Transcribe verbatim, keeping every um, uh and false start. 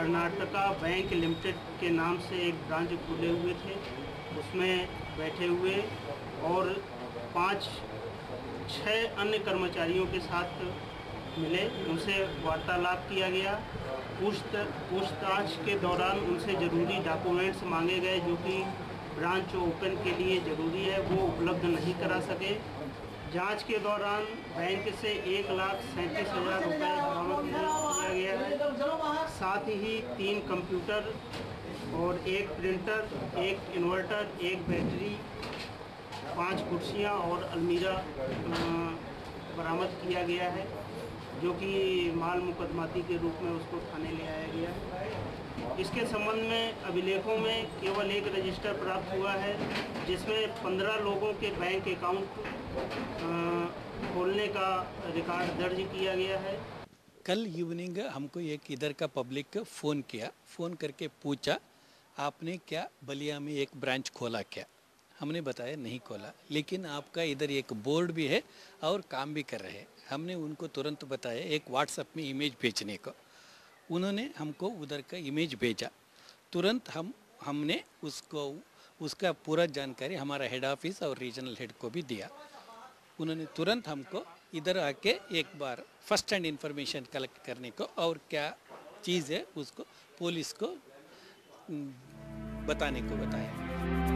Karnataka bank limited के नाम से एक ब्रांच खुले हुए थे, उसमें बैठे हुए और पाँच छः अन्य कर्मचारियों के साथ मिले, उनसे वार्तालाप किया गया। पूछ पूछताछ के दौरान उनसे ज़रूरी डॉक्यूमेंट्स मांगे गए जो कि ब्रांच ओपन के लिए ज़रूरी है, वो उपलब्ध नहीं करा सके। जांच के दौरान बैंक से एक लाख सैंतीस हज़ार रुपये बरामद किया गया है। साथ ही तीन कंप्यूटर और एक प्रिंटर, एक इन्वर्टर, एक बैटरी, पांच कुर्सियां और अलमीरा बरामद किया गया है, जो कि माल मुकदमाती के रूप में उसको थाने ले आया गया है। इसके संबंध में अभिलेखों में केवल एक रजिस्टर प्राप्त हुआ है, जिसमें पंद्रह लोगों के बैंक अकाउंट खोलने का रिकॉर्ड दर्ज किया गया है। कल इवनिंग हमको एक इधर का पब्लिक फ़ोन किया, फ़ोन करके पूछा आपने क्या बलिया में एक ब्रांच खोला क्या? हमने बताया नहीं खोला, लेकिन आपका इधर एक बोर्ड भी है और काम भी कर रहे हैं। हमने उनको तुरंत बताया एक व्हाट्सएप में इमेज भेजने को। उन्होंने हमको उधर का इमेज भेजा। तुरंत हम हमने उसको उसका पूरा जानकारी हमारा हेड ऑफिस और रीजनल हेड को भी दिया। उन्होंने तुरंत हमको इधर आके एक बार फर्स्ट हैंड इंफॉर्मेशन कलेक्ट करने को और क्या चीज़ है उसको पुलिस को बताने को बताया।